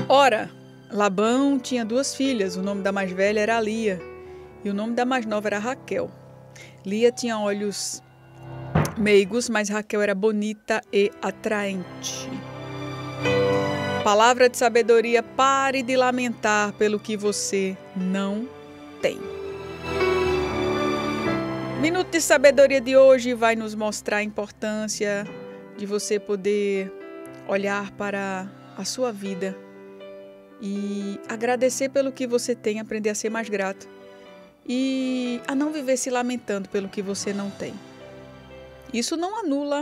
Ora, Labão tinha 2 filhas, o nome da mais velha era Lia e o nome da mais nova era Raquel. Lia tinha olhos meigos, mas Raquel era bonita e atraente. Palavra de sabedoria: pare de lamentar pelo que você não tem. Minuto de sabedoria de hoje vai nos mostrar a importância de você poder olhar para a sua vida e agradecer pelo que você tem, aprender a ser mais grato e a não viver se lamentando pelo que você não tem. Isso não anula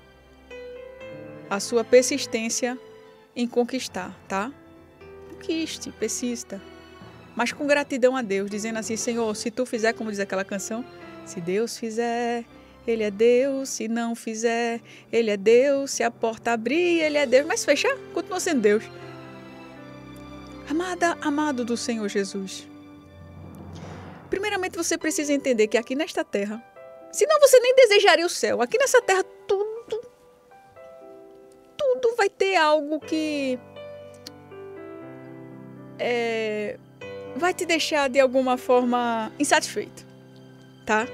a sua persistência em conquistar, tá? Conquiste, persista, mas com gratidão a Deus, dizendo assim: Senhor, se tu fizer, como diz aquela canção, se Deus fizer, Ele é Deus, se não fizer, Ele é Deus, se a porta abrir, Ele é Deus, mas se fechar, continua sendo Deus. Amada, amado do Senhor Jesus, primeiramente você precisa entender que aqui nesta terra, senão você nem desejaria o céu, aqui nessa terra tudo vai ter algo que vai te deixar de alguma forma insatisfeito, tá?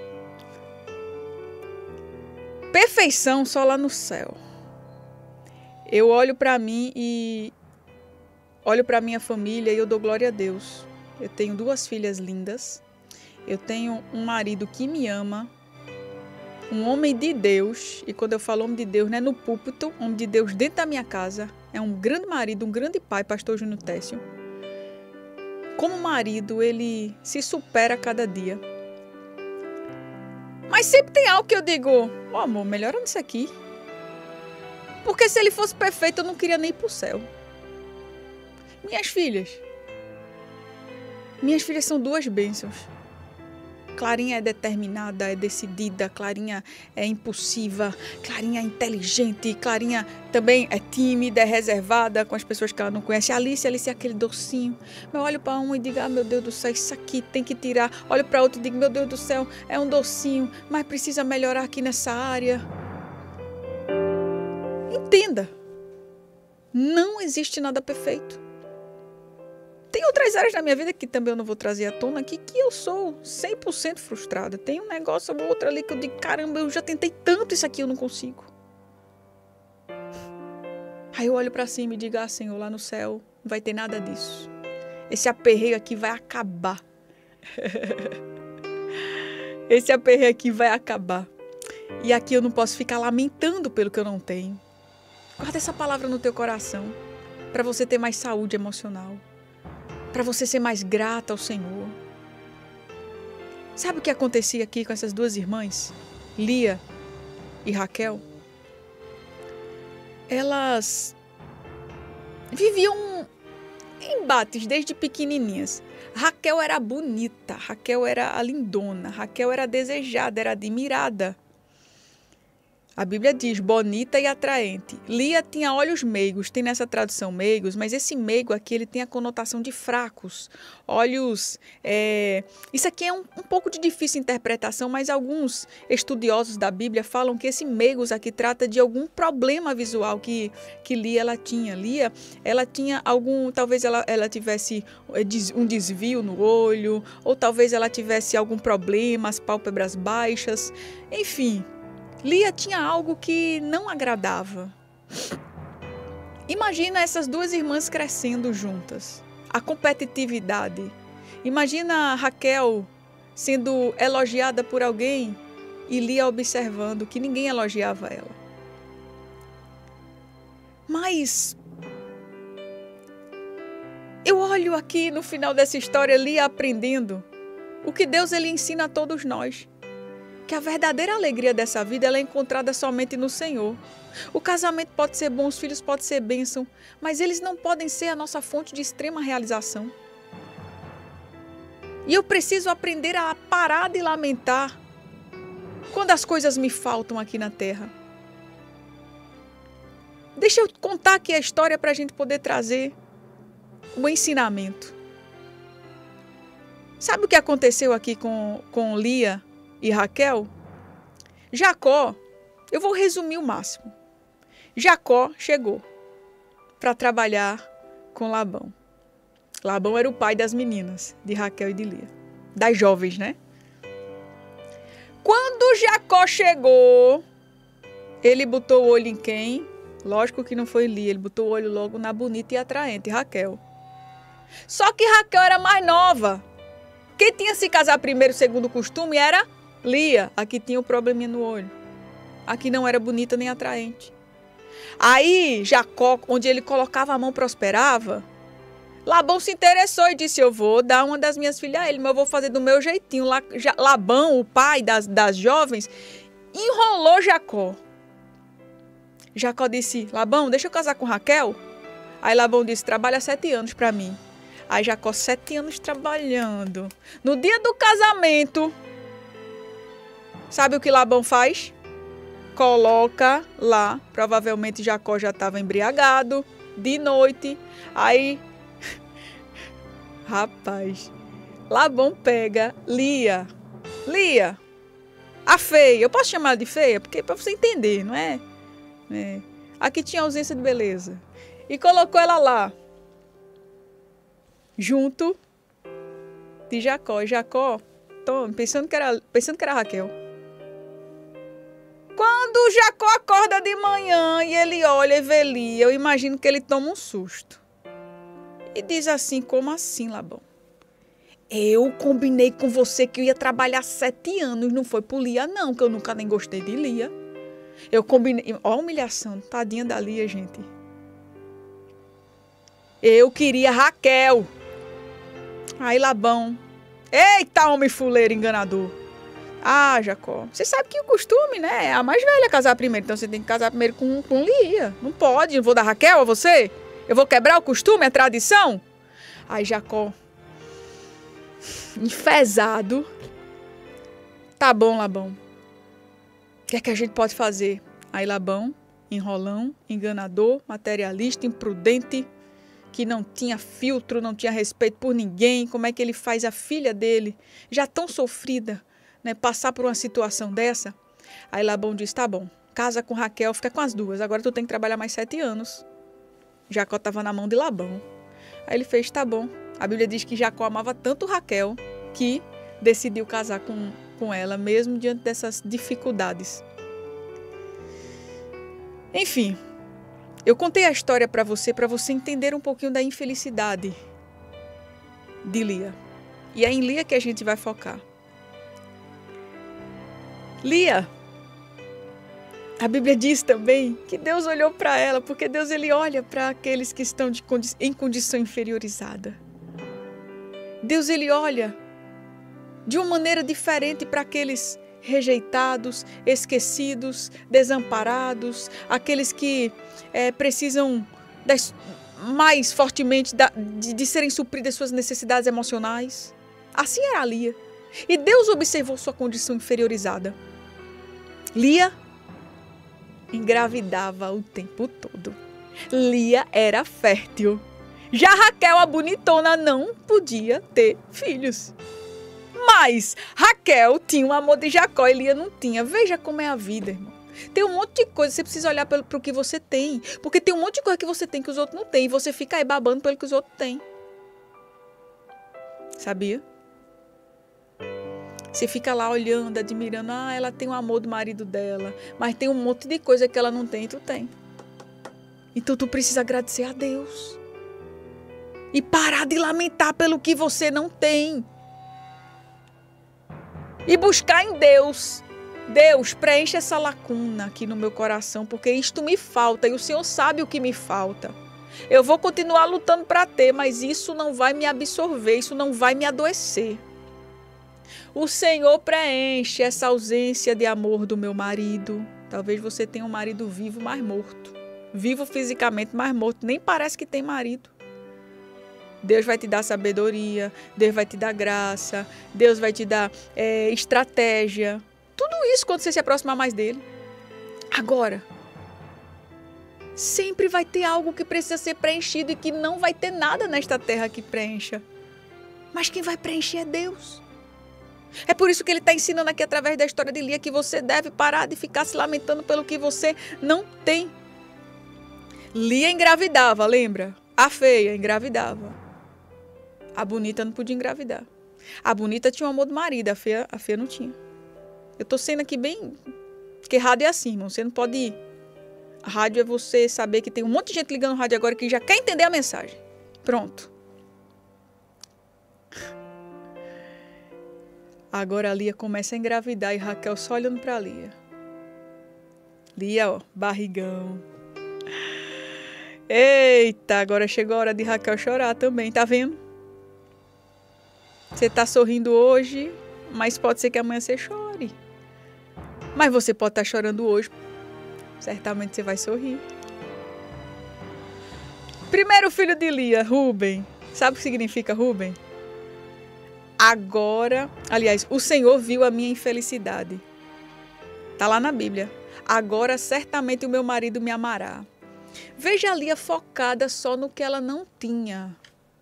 Perfeição só lá no céu. Eu olho para mim e olho para minha família e eu dou glória a Deus. Eu tenho 2 filhas lindas. Eu tenho um marido que me ama. Um homem de Deus. E quando eu falo homem de Deus, não é no púlpito. Homem de Deus dentro da minha casa. É um grande marido, um grande pai, pastor Júnior Técio. Como marido, ele se supera a cada dia. Mas sempre tem algo que eu digo: ó, amor, melhora nisso aqui. Porque se ele fosse perfeito, eu não queria nem ir pro céu. Minhas filhas são 2 bênçãos. Clarinha é determinada, é decidida, Clarinha é impulsiva, Clarinha é inteligente, Clarinha também é tímida, é reservada com as pessoas que ela não conhece. Alice é aquele docinho. Eu olho para um e digo: ah, meu Deus do céu, isso aqui tem que tirar. Olho para outro e digo: meu Deus do céu, é um docinho, mas precisa melhorar aqui nessa área. Entenda, não existe nada perfeito. Tem outras áreas da minha vida que também eu não vou trazer à tona aqui, que eu sou 100% frustrada. Tem um negócio ou outro ali que eu digo: caramba, eu já tentei tanto, isso aqui eu não consigo. Aí eu olho para cima e digo: ah, Senhor, lá no céu não vai ter nada disso. Esse aperreio aqui vai acabar. Esse aperreio aqui vai acabar. E aqui eu não posso ficar lamentando pelo que eu não tenho. Guarda essa palavra no teu coração, para você ter mais saúde emocional, para você ser mais grata ao Senhor. Sabe o que acontecia aqui com essas 2 irmãs, Lia e Raquel? Elas viviam embates desde pequenininhas. Raquel era bonita, Raquel era a lindona, Raquel era desejada, era admirada. A Bíblia diz bonita e atraente. Lia tinha olhos meigos, tem nessa tradução meigos, mas esse meigo aqui ele tem a conotação de fracos. Olhos, isso aqui é um pouco de difícil interpretação, mas alguns estudiosos da Bíblia falam que esse meigos aqui trata de algum problema visual que Lia ela tinha. Lia, ela tinha algum, talvez ela tivesse um desvio no olho, ou talvez ela tivesse algum problema, as pálpebras baixas, enfim. Lia tinha algo que não agradava. Imagina essas 2 irmãs crescendo juntas. A competitividade. Imagina Raquel sendo elogiada por alguém e Lia observando que ninguém elogiava ela. Mas eu olho aqui no final dessa história, Lia aprendendo o que Deus ele ensina a todos nós. Que a verdadeira alegria dessa vida ela é encontrada somente no Senhor. O casamento pode ser bom, os filhos podem ser bênção, mas eles não podem ser a nossa fonte de extrema realização. E eu preciso aprender a parar de lamentar quando as coisas me faltam aqui na terra. Deixa eu contar aqui a história para a gente poder trazer o ensinamento. Sabe o que aconteceu aqui com Lia e Raquel? Jacó, eu vou resumir o máximo. Jacó chegou para trabalhar com Labão. Labão era o pai das meninas, de Raquel e de Lia. Das jovens, né? Quando Jacó chegou, ele botou o olho em quem? Lógico que não foi Lia, ele botou o olho logo na bonita e atraente, Raquel. Só que Raquel era mais nova. Quem tinha se casar primeiro, segundo o costume, era Lia. Aqui tinha um probleminha no olho. Aqui não era bonita nem atraente. Aí Jacó, onde ele colocava a mão, prosperava. Labão se interessou e disse, eu vou dar uma das minhas filhas a ele, mas eu vou fazer do meu jeitinho. Labão, o pai das jovens, enrolou Jacó. Jacó disse, Labão, deixa eu casar com Raquel. Aí Labão disse, trabalha 7 anos para mim. Aí Jacó, 7 anos trabalhando. No dia do casamento, sabe o que Labão faz? Coloca lá, provavelmente Jacó já estava embriagado, de noite. Aí, rapaz, Labão pega Lia, a feia. Eu posso chamar ela de feia? Porque para você entender, não é? Aqui tinha ausência de beleza. E colocou ela lá, junto de Jacó. Jacó, pensando que era Raquel. Quando Jacó acorda de manhã e ele olha e vê Lia, eu imagino que ele toma um susto. E diz assim, como assim, Labão? Eu combinei com você que eu ia trabalhar 7 anos, não foi por Lia não, que eu nunca nem gostei de Lia. Eu combinei, ó a humilhação, tadinha da Lia, gente. Eu queria Raquel. Aí Labão, eita homem fuleiro enganador. Ah, Jacó, você sabe que o costume, né, é a mais velha casar primeiro, então você tem que casar primeiro com Lia. Não pode, eu vou dar Raquel a você? Eu vou quebrar o costume, a tradição? Aí Jacó, enfesado, tá bom, Labão, o que é que a gente pode fazer? Aí Labão, enrolão, enganador, materialista, imprudente, que não tinha filtro, não tinha respeito por ninguém, como é que ele faz a filha dele, já tão sofrida, né, passar por uma situação dessa? Aí Labão diz, tá bom, casa com Raquel, fica com as duas, agora tu tem que trabalhar mais 7 anos. Jacó estava na mão de Labão. Aí ele fez, tá bom. A Bíblia diz que Jacó amava tanto Raquel que decidiu casar com ela, mesmo diante dessas dificuldades. Enfim, eu contei a história para você entender um pouquinho da infelicidade de Lia. E é em Lia que a gente vai focar. Lia, a Bíblia diz também que Deus olhou para ela, porque Deus ele olha para aqueles que estão em condição inferiorizada. Deus ele olha de uma maneira diferente para aqueles rejeitados, esquecidos, desamparados, aqueles que precisam mais fortemente de serem supridas suas necessidades emocionais. Assim era Lia. E Deus observou sua condição inferiorizada. Lia engravidava o tempo todo. Lia era fértil. Já Raquel, a bonitona, não podia ter filhos. Mas Raquel tinha o amor de Jacó e Lia não tinha. Veja como é a vida, irmão. Tem um monte de coisa, você precisa olhar para o que você tem. Porque tem um monte de coisa que você tem que os outros não têm. E você fica aí babando pelo que os outros têm. Sabia? Você fica lá olhando, admirando. Ah, ela tem o amor do marido dela. Mas tem um monte de coisa que ela não tem e tu tem. Então tu precisa agradecer a Deus. E parar de lamentar pelo que você não tem. E buscar em Deus. Deus, preenche essa lacuna aqui no meu coração, porque isto me falta e o Senhor sabe o que me falta. Eu vou continuar lutando para ter, mas isso não vai me absorver, isso não vai me adoecer. O Senhor preenche essa ausência de amor do meu marido. Talvez você tenha um marido vivo, mas morto. Vivo fisicamente, mas morto. Nem parece que tem marido. Deus vai te dar sabedoria, Deus vai te dar graça, Deus vai te dar estratégia. Tudo isso quando você se aproximar mais dele. Agora, sempre vai ter algo que precisa ser preenchido e que não vai ter nada nesta terra que preencha. Mas quem vai preencher é Deus. É por isso que ele está ensinando aqui através da história de Lia que você deve parar de ficar se lamentando pelo que você não tem. Lia engravidava, lembra? A feia engravidava. A bonita não podia engravidar. A bonita tinha o amor do marido, a feia não tinha. Eu tô sendo aqui bem... Porque rádio é assim, irmão. Você não pode ir. A rádio é você saber que tem um monte de gente ligando no rádio agora que já quer entender a mensagem. Pronto. Agora a Lia começa a engravidar e Raquel só olhando pra Lia. Lia, ó, barrigão. Eita, agora chegou a hora de Raquel chorar também, tá vendo? Você tá sorrindo hoje, mas pode ser que amanhã você chore. Mas você pode estar chorando hoje, certamente você vai sorrir. Primeiro filho de Lia, Rúben. Sabe o que significa Rúben? Agora, aliás, o Senhor viu a minha infelicidade. Tá lá na Bíblia. Agora certamente o meu marido me amará. Veja a Lia focada só no que ela não tinha.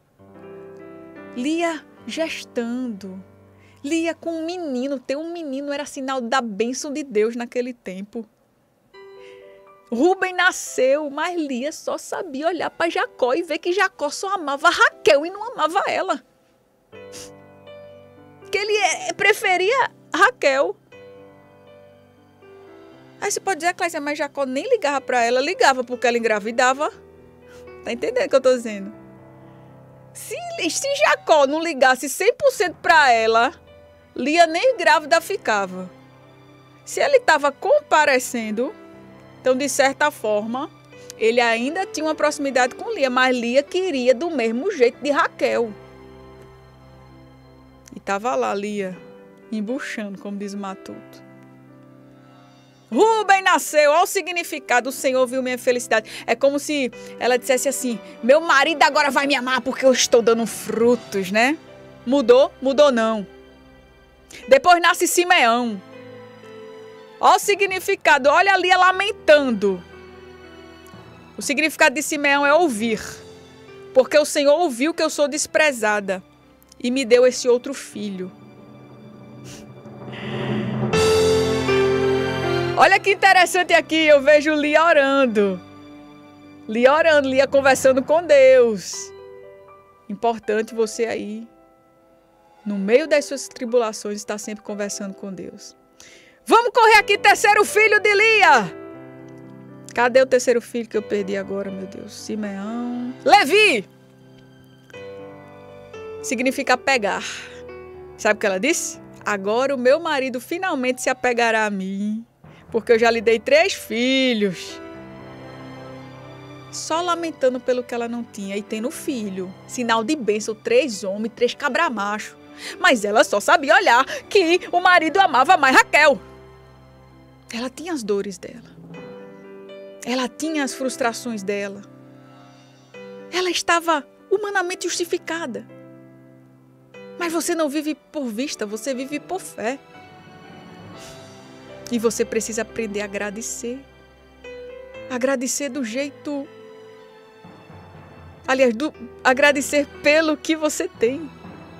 Lia gestando. Lia com um menino. Ter um menino era sinal da bênção de Deus naquele tempo. Rúben nasceu, mas Lia só sabia olhar para Jacó e ver que Jacó só amava Raquel e não amava ela. Que ele preferia Raquel. Aí você pode dizer, Cláudia, mas Jacó nem ligava para ela, ligava porque ela engravidava. Tá entendendo o que eu tô dizendo? Se Jacó não ligasse 100% para ela, Lia nem grávida ficava. Se ele estava comparecendo, então de certa forma, ele ainda tinha uma proximidade com Lia, mas Lia queria do mesmo jeito de Raquel. E estava lá Lia, embuchando, como diz o Matuto. Rúben nasceu, olha o significado, o Senhor viu minha felicidade. É como se ela dissesse assim, meu marido agora vai me amar porque eu estou dando frutos, né? Mudou? Mudou não. Depois nasce Simeão. Olha o significado, olha ali lamentando. O significado de Simeão é ouvir. Porque o Senhor ouviu que eu sou desprezada e me deu esse outro filho. Olha que interessante aqui, eu vejo Lia orando. Lia conversando com Deus. Importante você aí, no meio das suas tribulações, estar sempre conversando com Deus. Vamos correr aqui, terceiro filho de Lia. Cadê o terceiro filho que eu perdi agora, meu Deus? Simeão. Levi! Significa pegar. Sabe o que ela disse? Agora o meu marido finalmente se apegará a mim. Porque eu já lhe dei 3 filhos. Só lamentando pelo que ela não tinha. E tendo filho. Sinal de bênção, 3 homens, 3 cabra-macho. Mas ela só sabia olhar que o marido amava mais Raquel. Ela tinha as dores dela. Ela tinha as frustrações dela. Ela estava humanamente justificada. Mas você não vive por vista, você vive por fé. E você precisa aprender a agradecer. Agradecer do jeito... Aliás, agradecer pelo que você tem.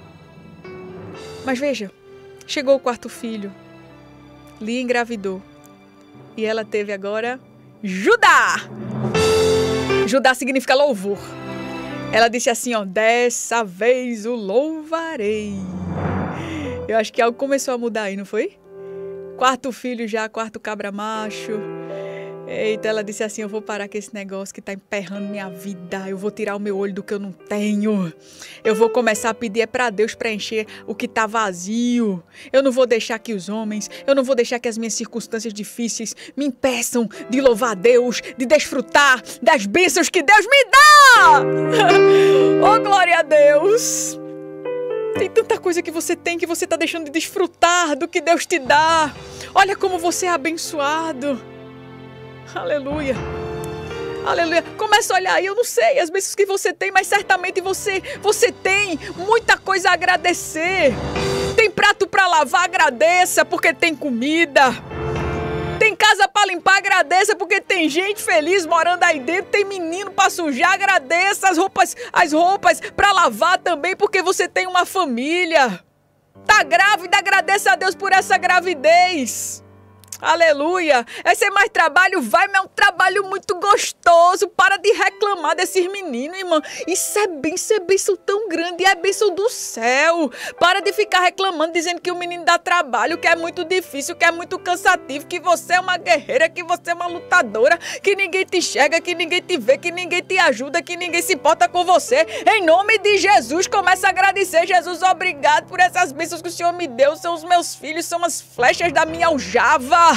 Mas veja, chegou o 4º filho. Lia engravidou. E ela teve agora Judá. Judá significa louvor. Ela disse assim, ó, dessa vez o louvarei. Eu acho que algo começou a mudar aí, não foi? 4º filho já, 4º cabra macho. Eita, ela disse assim, eu vou parar com esse negócio que tá emperrando minha vida. Eu vou tirar o meu olho do que eu não tenho. Eu vou começar a pedir para Deus preencher o que tá vazio. Eu não vou deixar que os homens, eu não vou deixar que as minhas circunstâncias difíceis me impeçam de louvar a Deus, de desfrutar das bênçãos que Deus me dá. Oh, glória a Deus. Tem tanta coisa que você tem que você está deixando de desfrutar do que Deus te dá. Olha como você é abençoado. Aleluia. Aleluia. Começa a olhar aí, eu não sei as bênçãos que você tem, mas certamente você tem muita coisa a agradecer. Tem prato para lavar, agradeça porque tem comida. Tem casa para limpar, agradeça porque tem gente feliz morando aí dentro. Tem menino para sujar, agradeça. As roupas para lavar também porque você tem uma família. Tá grávida, agradeça a Deus por essa gravidez. Aleluia! É ser mais trabalho? Vai, mas é um trabalho muito gostoso. Para de reclamar desses meninos, irmã. Isso é bênção tão grande, é bênção do céu. Para de ficar reclamando, dizendo que o menino dá trabalho, que é muito difícil, que é muito cansativo, que você é uma guerreira, que você é uma lutadora, que ninguém te enxerga, que ninguém te vê, que ninguém te ajuda, que ninguém se importa com você. Em nome de Jesus, começa a agradecer. Jesus, obrigado por essas bênçãos que o Senhor me deu. São os meus filhos, são as flechas da minha aljava.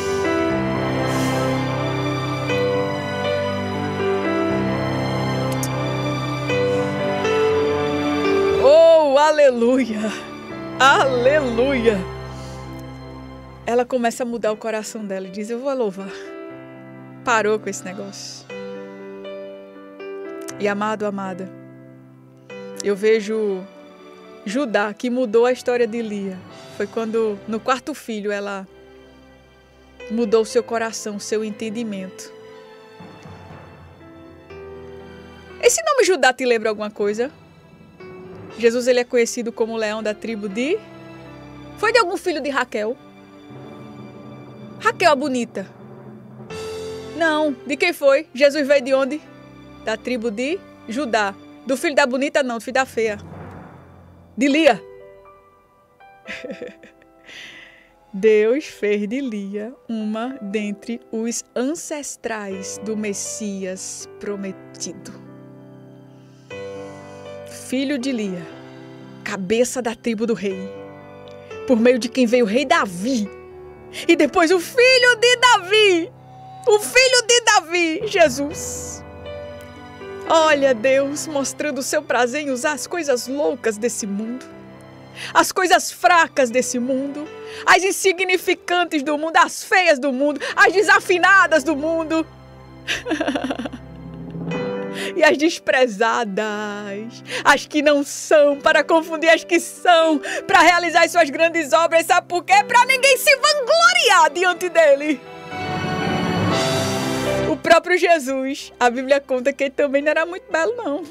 Oh, aleluia! Aleluia! Ela começa a mudar o coração dela e diz: eu vou louvar. Parou com esse negócio. E amado, amada, eu vejo Judá, que mudou a história de Lia. Foi quando, no quarto filho, ela mudou o seu coração, o seu entendimento. Esse nome Judá te lembra alguma coisa? Jesus, ele é conhecido como o leão da tribo de... Foi de algum filho de Raquel? Raquel a bonita? Não. De quem foi? Jesus veio de onde? Da tribo de Judá. Do filho da bonita, não. Do filho da feia. De Lia. Deus fez de Lia uma dentre os ancestrais do Messias prometido. Filho de Lia, cabeça da tribo do rei, por meio de quem veio o rei Davi, e depois o filho de Davi, Jesus. Olha Deus mostrando o seu prazer em usar as coisas loucas desse mundo, as coisas fracas desse mundo, as insignificantes do mundo, as feias do mundo, as desafinadas do mundo e as desprezadas, as que não são, para confundir as que são, para realizar as suas grandes obras. Sabe por quê? Para ninguém se vangloriar diante dele. O próprio Jesus, a Bíblia conta que ele também não era muito belo, não.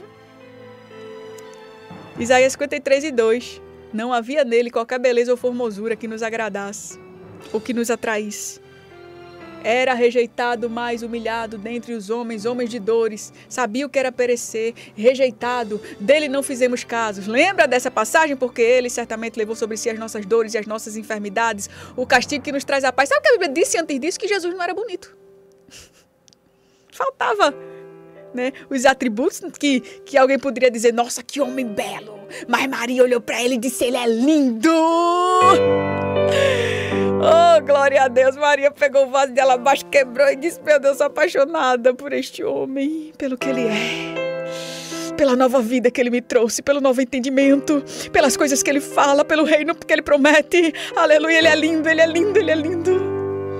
Isaías 53:2. Não havia nele qualquer beleza ou formosura que nos agradasse ou que nos atraísse. Era rejeitado, mais humilhado dentre os homens, homens de dores. Sabia o que era perecer, rejeitado. Dele não fizemos casos. Lembra dessa passagem? Porque ele certamente levou sobre si as nossas dores e as nossas enfermidades, o castigo que nos traz a paz. Sabe o que a Bíblia disse antes disso? Que Jesus não era bonito. Faltava, né, os atributos que alguém poderia dizer: nossa, que homem belo. Mas Maria olhou para ele e disse: ele é lindo. Oh, glória a Deus. Maria pegou o vaso de alabastro, quebrou e disse: meu Deus, sou apaixonada por este homem, pelo que ele é, pela nova vida que ele me trouxe, pelo novo entendimento, pelas coisas que ele fala, pelo reino que ele promete. Aleluia, ele é lindo, ele é lindo, ele é lindo.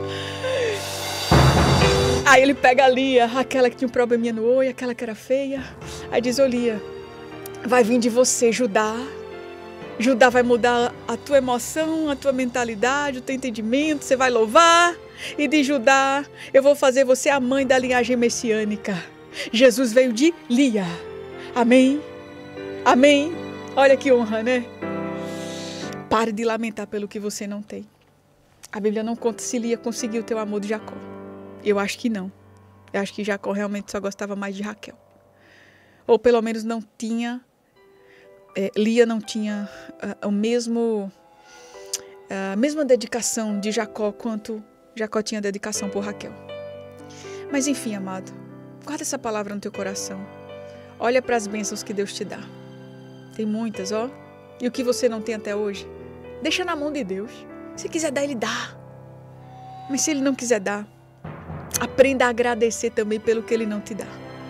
Aí ele pega a Lia, aquela que tinha um probleminha no olho, aquela que era feia. Aí diz: ô Lia, vai vir de você, Judá. Judá vai mudar a tua emoção, a tua mentalidade, o teu entendimento. Você vai louvar. E de Judá, eu vou fazer você a mãe da linhagem messiânica. Jesus veio de Lia. Amém? Amém? Olha que honra, né? Pare de lamentar pelo que você não tem. A Bíblia não conta se Lia conseguiu ter o amor de Jacó. Eu acho que não. Eu acho que Jacó realmente só gostava mais de Raquel. Ou pelo menos não tinha... Lia não tinha a mesma dedicação de Jacó quanto Jacó tinha dedicação por Raquel. Mas enfim, amado, guarda essa palavra no teu coração. Olha para as bênçãos que Deus te dá. Tem muitas, ó. E o que você não tem até hoje, deixa na mão de Deus. Se quiser dar, Ele dá. Mas se Ele não quiser dar, aprenda a agradecer também pelo que Ele não te dá.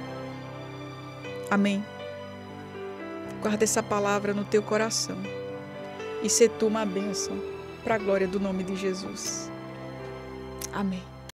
Amém? Guarda essa palavra no teu coração e se tu uma bênção para a glória do nome de Jesus. Amém.